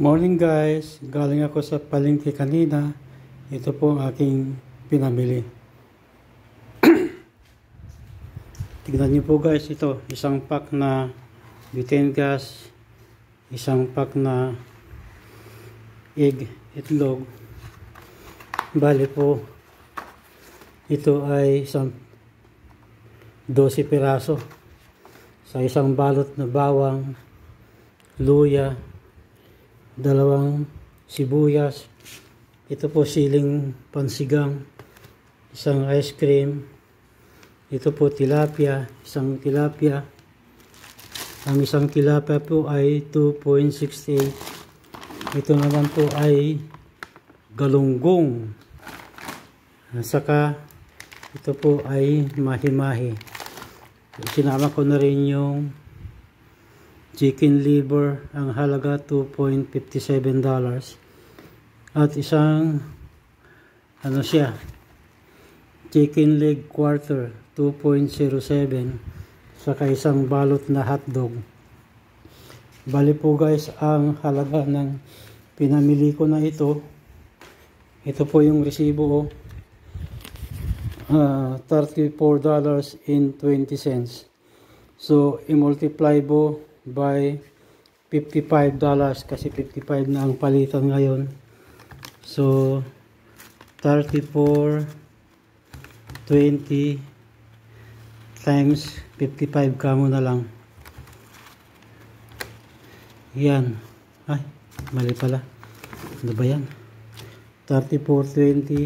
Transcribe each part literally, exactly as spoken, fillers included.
Morning guys, galing ako sa palengke kanina. Ito po ang aking pinamili. Tignan niyo po guys, ito isang pack na butane gas, isang pack na egg, itlog. Bali po ito ay isang dose piraso sa isang balot na bawang, luya, dalawang sibuyas, ito po siling pansigang, isang ice cream, ito po tilapia, isang tilapia. Ang isang tilapia po ay two point six eight. Ito naman po ay galunggong. Saka ito po ay mahi-mahi. Sinama ko na rin yung chicken liver, ang halaga two point five seven dollars, at isang ano siya, chicken leg quarter two point zero seven, saka isang balot na hotdog. Bali po guys, ang halaga ng pinamili ko na ito, ito po yung resibo, uh, thirty-four dollars and twenty cents. So i-multiply po by fifty-five dollars kasi fifty-five na ang palitan ngayon. So thirty-four twenty times fifty-five kamo na lang. Yan. Ay, mali pala. Ano ba yan? thirty-four twenty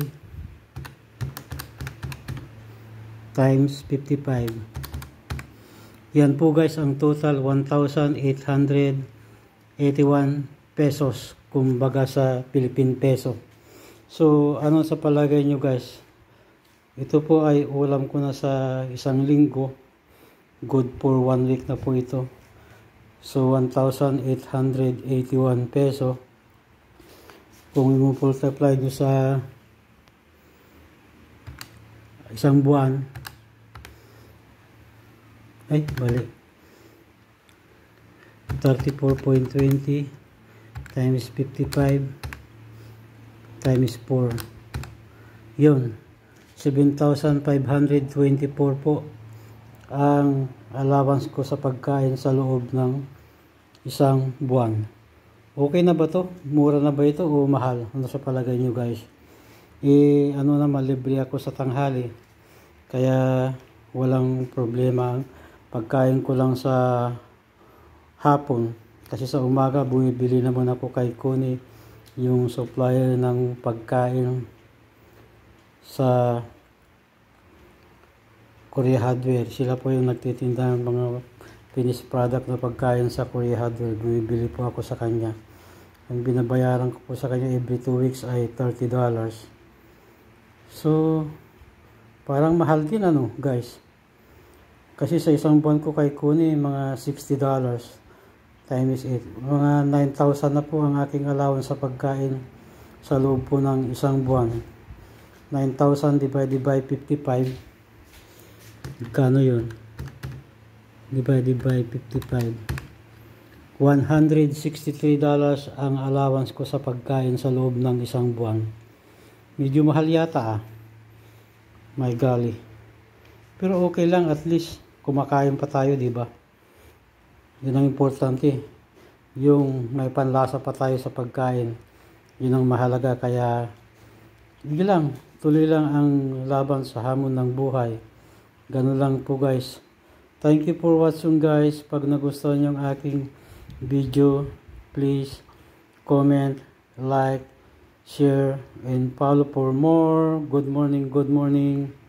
times fifty-five. Yan po guys, ang total one thousand eight hundred eighty-one pesos, kumbaga sa Philippine peso. So ano sa palagay nyo guys? Ito po ay ulam ko na sa isang linggo. Good for one week na po ito. So one thousand eight hundred eighty-one peso. Kung i-multiply nyo sa isang buwan, ay bali, thirty-four point two zero times fifty-five times four, yun, seven thousand five hundred twenty-four po ang allowance ko sa pagkain sa loob ng isang buwan. Okay na ba to? Mura na ba ito o mahal? Ano sa palagay nyo guys? Eh ano naman, libre ako sa tanghali, kaya walang problema. Pagkain ko lang sa hapon kasi sa umaga bumibili naman ako kay Connie, yung supplier ng pagkain sa Korea Hardware. Sila po yung nagtitinda ng mga finished product na pagkain sa Korea Hardware. Bumibili po ako sa kanya. Ang binabayaran ko po sa kanya every two weeks ay thirty dollars. So parang mahal din ano guys. Kasi sa isang buwan ko kay Connie, mga sixty dollars times eight. Mga nine thousand na po ang aking allowance sa pagkain sa loob po ng isang buwan. nine thousand divided by fifty-five. Kano yun? Divided by fifty-five. one hundred sixty-three dollars ang allowance ko sa pagkain sa loob ng isang buwan. Medyo mahal yata ah. My golly. Pero okay lang, at least kumakain pa tayo, di ba? Yun ang importante. Yung may panlasa pa tayo sa pagkain. Yun ang mahalaga, kaya hindi lang, tuloy lang ang laban sa hamon ng buhay. Ganun lang po guys. Thank you for watching guys. Pag nagustuhan yung aking video, please comment, like, share, and follow for more. Good morning, good morning.